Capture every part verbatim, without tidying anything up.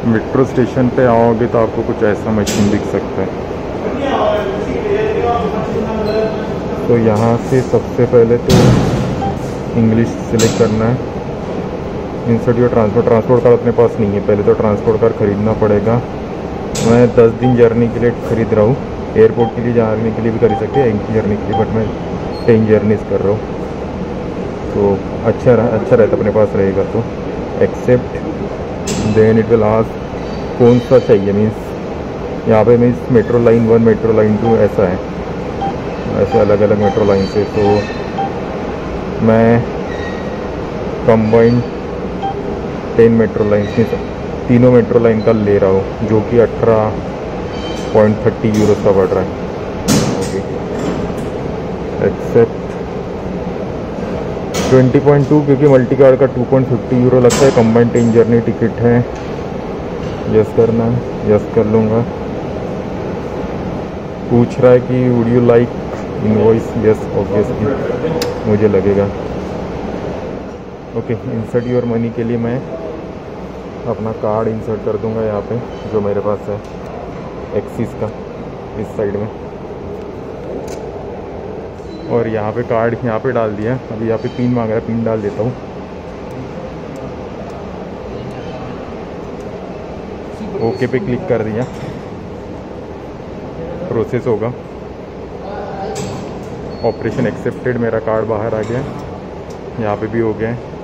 Metro station पे आओगे तो आपको कुछ ऐसा मशीन दिख सकता है। तो यहाँ से सबसे पहले तो इंग्लिश सिलेक्ट करना है। Insert your transport transport card अपने पास नहीं है, पहले तो ट्रांसपोर्ट कार्ड ख़रीदना पड़ेगा। मैं दस दिन जर्नी के लिए ख़रीद रहा हूँ। एयरपोर्ट के लिए जाने के लिए भी खरीद सकते हैं, एक जर्नी के लिए, बट मैं टेन जर्नीज कर रहा हूँ तो अच्छा अच्छा रहता अपने पास रहेगा। तो accept, then it will ask कौन सा चाहिए। मीन्स यहाँ पे means metro line one, metro line two ऐसा है, ऐसे अलग अलग मेट्रो लाइन से। तो मैं combined ten metro line means तीनों मेट्रो लाइन का ले रहा हूँ, जो कि अठारह पॉइंट थर्टी यूरो का पड़ रहा है। Okay, accept twenty point two, क्योंकि मल्टी कार्ड का टू पॉइंट फिफ्टी यूरो लगता है। कंबाइंड टेन जर्नी टिकट है, यस करना है, यस कर लूँगा। पूछ रहा है कि would you like invoice, yes obviously मुझे लगेगा। ओके, इंसर्ट योर मनी के लिए मैं अपना कार्ड इंसर्ट कर दूंगा यहाँ पे, जो मेरे पास है एक्सिस का, इस साइड में। और यहाँ पे कार्ड यहाँ पे डाल दिया। अभी यहाँ पे पिन मांग रहा है, पिन डाल देता हूँ। ओके पे क्लिक कर दिया, प्रोसेस होगा। ऑपरेशन एक्सेप्टेड, मेरा कार्ड बाहर आ गया, यहाँ पे भी हो गया है।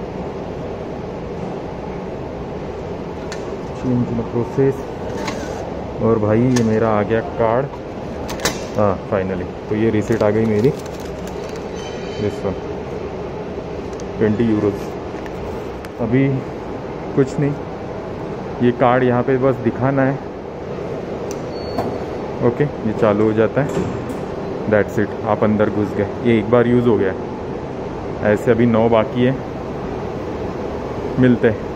चेंज द प्रोसेस, और भाई ये मेरा आ गया कार्ड, हाँ फाइनली। तो ये रिसीट आ गई मेरी, दिस वन, ट्वेंटी यूरोज। अभी कुछ नहीं, ये कार्ड यहाँ पे बस दिखाना है। ओके, ये चालू हो जाता है, दैट्स इट, आप अंदर घुस गए। ये एक बार यूज़ हो गया, ऐसे अभी नौ बाकी है। मिलते हैं।